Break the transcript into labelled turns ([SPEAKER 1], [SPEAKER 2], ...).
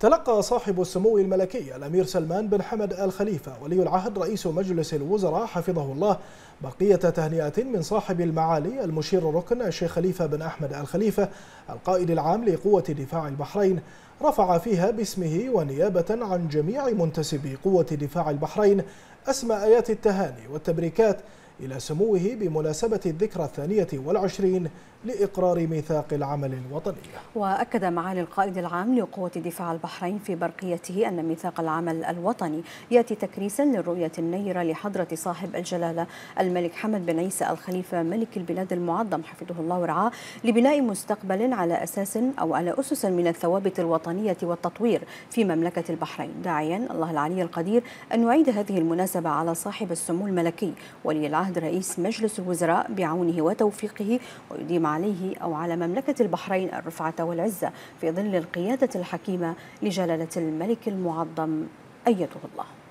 [SPEAKER 1] تلقى صاحب السمو الملكي الأمير سلمان بن حمد آل خليفة ولي العهد رئيس مجلس الوزراء حفظه الله بقية تهنئة من صاحب المعالي المشير الركن الشيخ خليفة بن أحمد آل خليفة القائد العام لقوة دفاع البحرين، رفع فيها باسمه ونيابة عن جميع منتسبي قوة دفاع البحرين أسمى آيات التهاني والتبريكات إلى سموه بمناسبة الذكرى 22 لإقرار ميثاق العمل الوطني.
[SPEAKER 2] وأكد معالي القائد العام لقوة دفاع البحرين في برقيته أن ميثاق العمل الوطني يأتي تكريسا للرؤية النيرة لحضرة صاحب الجلالة الملك حمد بن عيسى آل خليفة ملك البلاد المعظم حفظه الله ورعاه لبناء مستقبل على أسس من الثوابت الوطنية والتطوير في مملكة البحرين، داعيا الله العلي القدير أن يعيد هذه المناسبة على صاحب السمو الملكي ولي العهد رئيس مجلس الوزراء بعونه وتوفيقه، ويديم عليه أو على مملكة البحرين الرفعة والعزة في ظل القيادة الحكيمة لجلالة الملك المعظم أيده الله.